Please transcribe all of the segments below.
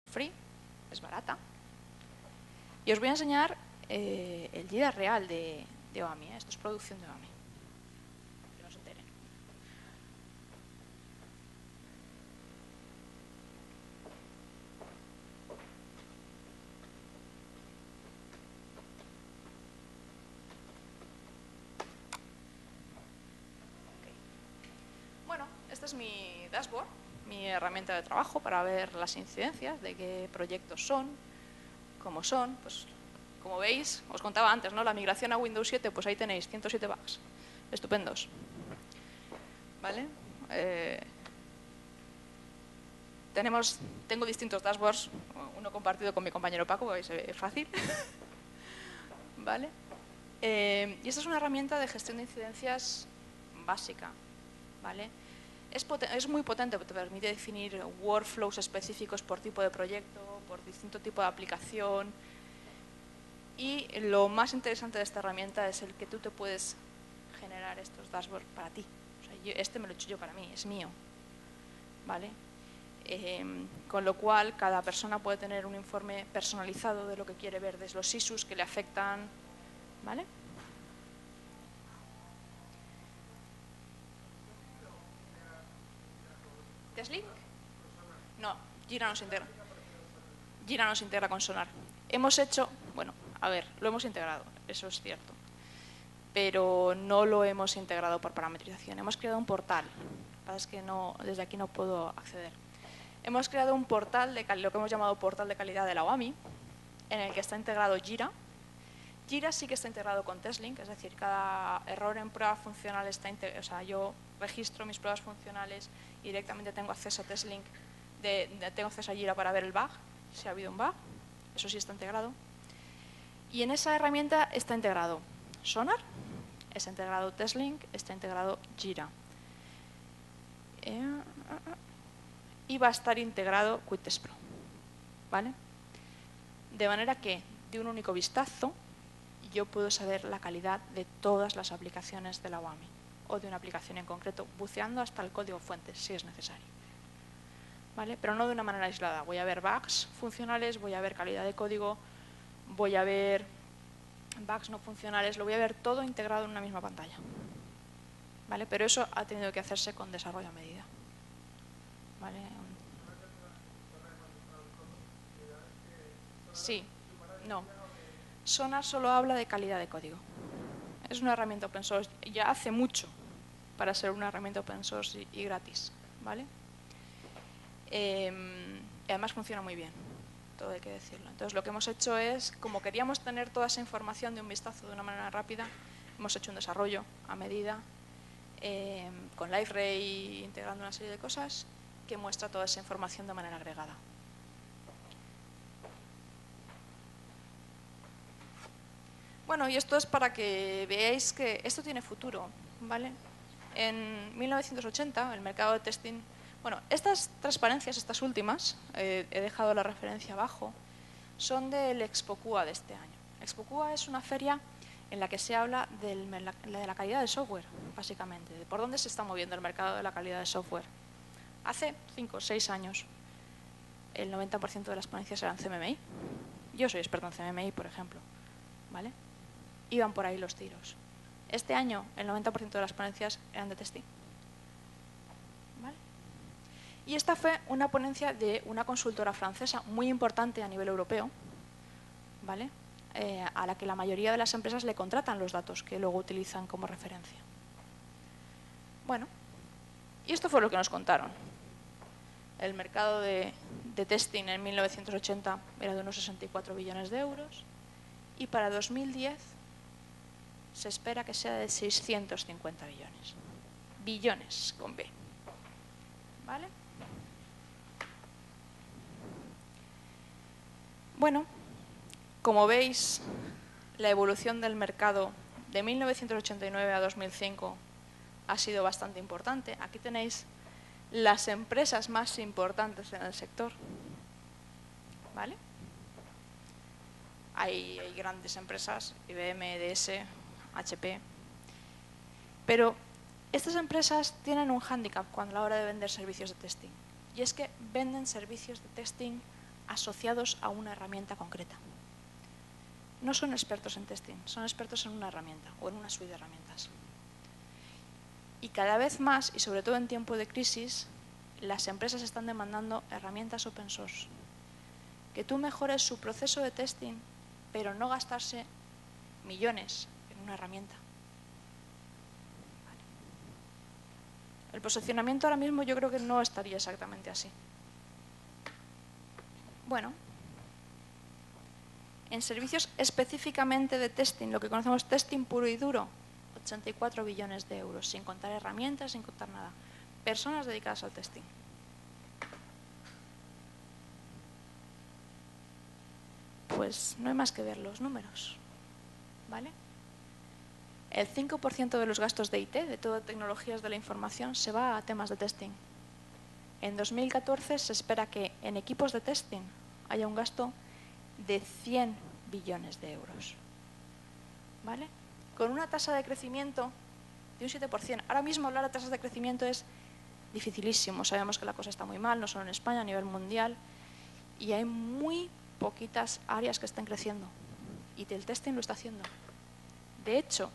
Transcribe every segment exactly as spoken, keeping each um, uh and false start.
free, es barata. Y os voy a enseñar eh, el Jira real de, de O A M I. ¿eh? Esto es producción de O A M I. Que no se enteren. Okay. Bueno, este es mi dashboard, mi herramienta de trabajo para ver las incidencias de qué proyectos son, cómo son. Pues, como veis, os contaba antes, ¿no? La migración a Windows siete, pues ahí tenéis ciento siete bugs. Estupendos. ¿Vale? Eh, tenemos, tengo distintos dashboards, uno compartido con mi compañero Paco, que se ve fácil. ¿Vale? Eh, y esta es una herramienta de gestión de incidencias básica. ¿Vale? Es, es muy potente, te permite definir workflows específicos por tipo de proyecto, por distinto tipo de aplicación. Y lo más interesante de esta herramienta es el que tú te puedes generar estos dashboards para ti. O sea, yo, este me lo he hecho yo para mí, es mío. ¿Vale? Eh, con lo cual, cada persona puede tener un informe personalizado de lo que quiere ver, desde los issues que le afectan. ¿Vale? ¿Teslink? No, Jira no se integra. Jira no se integra con Sonar. Hemos hecho, bueno, a ver, lo hemos integrado, eso es cierto. Pero no lo hemos integrado por parametrización. Hemos creado un portal. Lo que pasa es que no, desde aquí no puedo acceder. Hemos creado un portal, de lo que hemos llamado portal de calidad de la O A M I, en el que está integrado Jira. Jira sí que está integrado con Teslink, es decir, cada error en prueba funcional está integrado. O sea, yo registro mis pruebas funcionales y directamente tengo acceso a Teslink, de, de, tengo acceso a Jira para ver el bug, si ha habido un bug. Eso sí está integrado. Y en esa herramienta está integrado Sonar, está integrado Teslink, está integrado Jira. Eh, y va a estar integrado Quick Pro. ¿Vale? De manera que, de un único vistazo, yo puedo saber la calidad de todas las aplicaciones de la O A M I, o de una aplicación en concreto, buceando hasta el código fuente, si es necesario. ¿Vale? Pero no de una manera aislada. Voy a ver bugs funcionales, voy a ver calidad de código, voy a ver bugs no funcionales, lo voy a ver todo integrado en una misma pantalla. ¿Vale? Pero eso ha tenido que hacerse con desarrollo a medida. ¿Vale? Sí, no. Sonar solo habla de calidad de código. Es una herramienta open source. Ya hace mucho para ser una herramienta open source y, y gratis. ¿Vale? Eh, y además funciona muy bien. Todo hay que decirlo. Entonces lo que hemos hecho es, como queríamos tener toda esa información de un vistazo de una manera rápida, hemos hecho un desarrollo a medida, eh, con LiveRay integrando una serie de cosas que muestra toda esa información de manera agregada. Bueno, y esto es para que veáis que esto tiene futuro, ¿vale? En mil novecientos ochenta, el mercado de testing... Bueno, estas transparencias, estas últimas, eh, he dejado la referencia abajo, son del ExpoCUA de este año. ExpoCUA es una feria en la que se habla del, de la calidad del software, básicamente, de por dónde se está moviendo el mercado de la calidad del software. Hace cinco o seis años, el noventa por ciento de las ponencias eran C M M I. Yo soy experto en C M M I, por ejemplo. ¿Vale? Iban por ahí los tiros. Este año, el noventa por ciento de las ponencias eran de testing. ¿Vale? Y esta fue una ponencia de una consultora francesa muy importante a nivel europeo, ¿vale? Eh, a la que la mayoría de las empresas le contratan los datos que luego utilizan como referencia. Bueno, y esto fue lo que nos contaron. El mercado de, de testing en mil novecientos ochenta era de unos sesenta y cuatro billones de euros y para dos mil diez se espera que sea de seiscientos cincuenta billones. Billones con B. ¿Vale? Bueno, como veis, la evolución del mercado de mil novecientos ochenta y nueve a dos mil cinco ha sido bastante importante. Aquí tenéis las empresas más importantes en el sector. ¿Vale? Hay, hay grandes empresas, I B M, D S, H P. Pero estas empresas tienen un hándicap cuando a la hora de vender servicios de testing. Y es que venden servicios de testing asociados a una herramienta concreta. No son expertos en testing, son expertos en una herramienta o en una suite de herramientas. Y cada vez más, y sobre todo en tiempo de crisis, las empresas están demandando herramientas open source. Que tú mejores su proceso de testing, pero no gastarse millones en una herramienta. Vale. El posicionamiento ahora mismo yo creo que no estaría exactamente así. Bueno, en servicios específicamente de testing, lo que conocemos testing puro y duro, ochenta y cuatro billones de euros, sin contar herramientas, sin contar nada. Personas dedicadas al testing. Pues no hay más que ver los números, ¿vale? El cinco por ciento de los gastos de I T, de todas tecnologías de la información, se va a temas de testing. En dos mil catorce se espera que en equipos de testing haya un gasto de cien billones de euros, ¿vale? Con una tasa de crecimiento de un siete por ciento. Ahora mismo hablar de tasas de crecimiento es dificilísimo. Sabemos que la cosa está muy mal, no solo en España, a nivel mundial, y hay muy poquitas áreas que estén creciendo. Y el testing lo está haciendo. De hecho,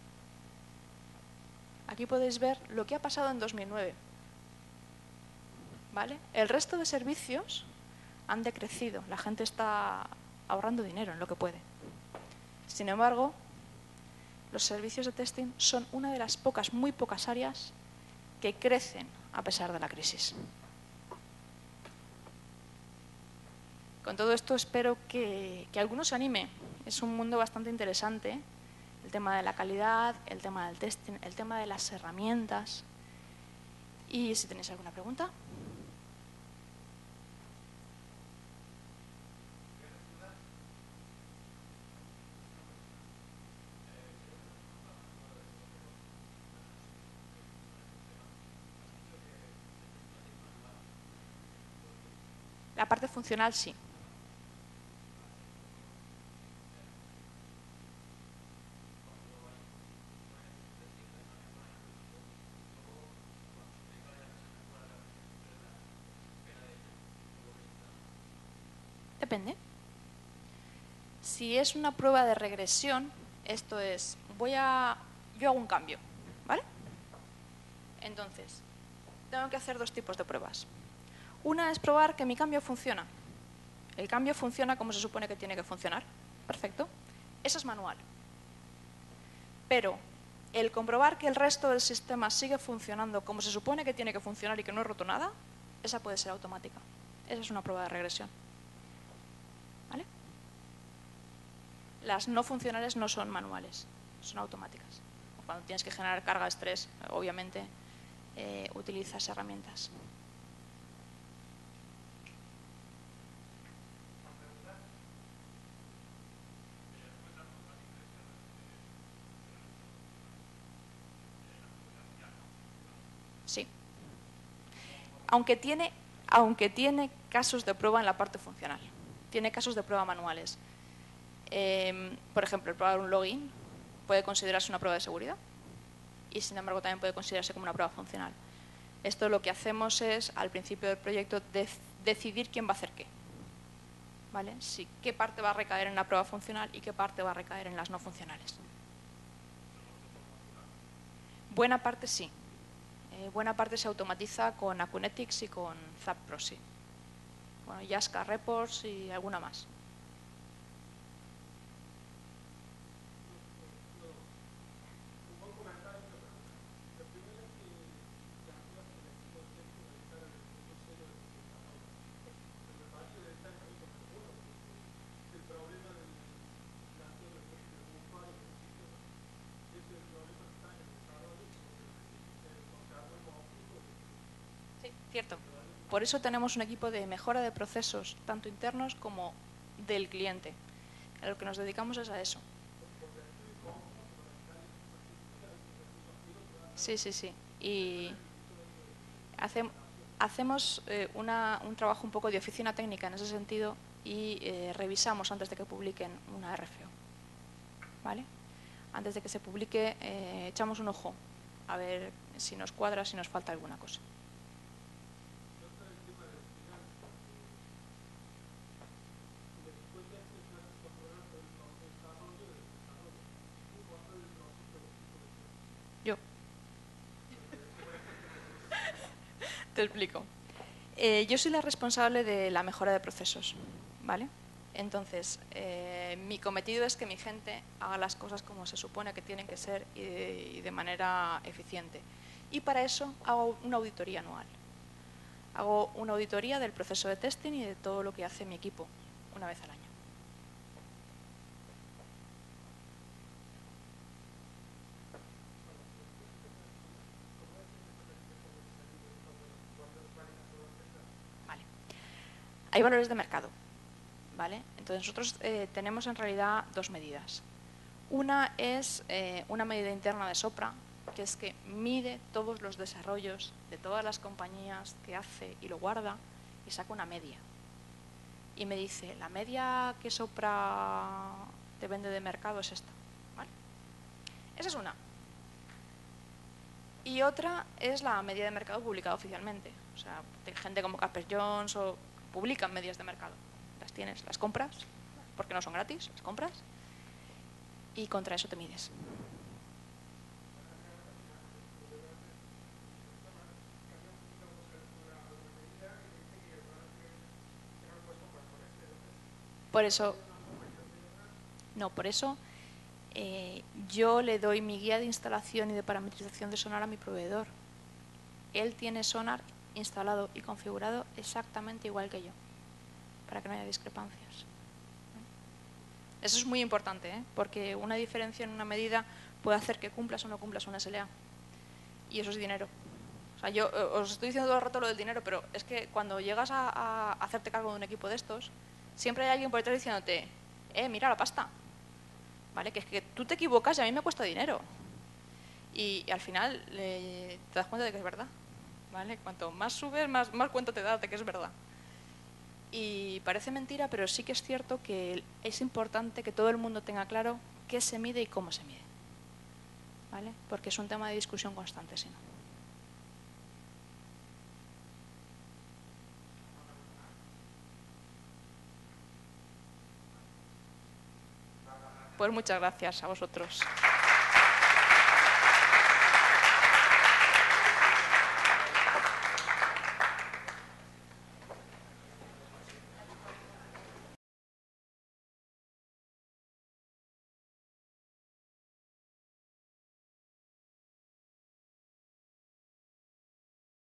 aquí podéis ver lo que ha pasado en dos mil nueve. ¿Vale? El resto de servicios han decrecido. La gente está ahorrando dinero en lo que puede. Sin embargo, los servicios de testing son una de las pocas, muy pocas áreas que crecen a pesar de la crisis. Con todo esto espero que, que alguno se anime. Es un mundo bastante interesante. El tema de la calidad, el tema del testing, el tema de las herramientas. Y si tenéis alguna pregunta. La parte funcional sí. Depende. Si es una prueba de regresión, esto es, voy a, yo hago un cambio, ¿vale? Entonces, tengo que hacer dos tipos de pruebas. Una es probar que mi cambio funciona. El cambio funciona como se supone que tiene que funcionar. Perfecto. Esa es manual. Pero el comprobar que el resto del sistema sigue funcionando como se supone que tiene que funcionar y que no he roto nada, esa puede ser automática. Esa es una prueba de regresión. ¿Vale? Las no funcionales no son manuales, son automáticas. Cuando tienes que generar carga de estrés, obviamente, eh, utilizas herramientas. Sí. Aunque tiene, aunque tiene casos de prueba en la parte funcional. Tiene casos de prueba manuales. Eh, por ejemplo, el probar un login puede considerarse una prueba de seguridad y, sin embargo, también puede considerarse como una prueba funcional. Esto lo que hacemos es, al principio del proyecto, de decidir quién va a hacer qué. ¿Vale? Si, qué parte va a recaer en la prueba funcional y qué parte va a recaer en las no funcionales. Buena parte sí. Eh, buena parte se automatiza con Akunetics y con Zap Proxy. Bueno, Yaska Reports y alguna más. Sí, cierto. Por eso tenemos un equipo de mejora de procesos, tanto internos como del cliente. A lo que nos dedicamos es a eso. Sí, sí, sí. Y hace, hacemos eh, una, un trabajo un poco de oficina técnica en ese sentido y eh, revisamos antes de que publiquen una R F O. ¿Vale? Antes de que se publique, eh, echamos un ojo a ver si nos cuadra, si nos falta alguna cosa. Te explico. Eh, yo soy la responsable de la mejora de procesos, ¿vale? Entonces, eh, mi cometido es que mi gente haga las cosas como se supone que tienen que ser y de, y de manera eficiente. Y para eso hago una auditoría anual. Hago una auditoría del proceso de testing y de todo lo que hace mi equipo una vez al año. Vale. Hay valores de mercado, ¿vale? Entonces nosotros eh, tenemos en realidad dos medidas. Una es eh, una medida interna de Sopra, que es que mide todos los desarrollos de todas las compañías que hace y lo guarda y saca una media. Y me dice, la media que Sopra te vende de mercado es esta, ¿vale? Esa es una. Y otra es la media de mercado publicada oficialmente. O sea, de gente como Casper Jones o publican medias de mercado. Las tienes, las compras, porque no son gratis, las compras, y contra eso te mides. Por eso, no, por eso eh, yo le doy mi guía de instalación y de parametrización de Sonar a mi proveedor. Él tiene Sonar instalado y configurado exactamente igual que yo, para que no haya discrepancias. Eso es muy importante, ¿eh? Porque una diferencia en una medida puede hacer que cumplas o no cumplas una S L A. Y eso es dinero. O sea, yo eh, os estoy diciendo todo el rato lo del dinero, pero es que cuando llegas a, a hacerte cargo de un equipo de estos, siempre hay alguien por detrás diciéndote, eh, mira la pasta, ¿vale? Que es que tú te equivocas y a mí me cuesta dinero. Y, y al final eh, te das cuenta de que es verdad, ¿vale? Cuanto más subes, más, más cuenta te das de que es verdad. Y parece mentira, pero sí que es cierto que es importante que todo el mundo tenga claro qué se mide y cómo se mide, ¿vale? Porque es un tema de discusión constante, si no. Pues muchas gracias a vosotros.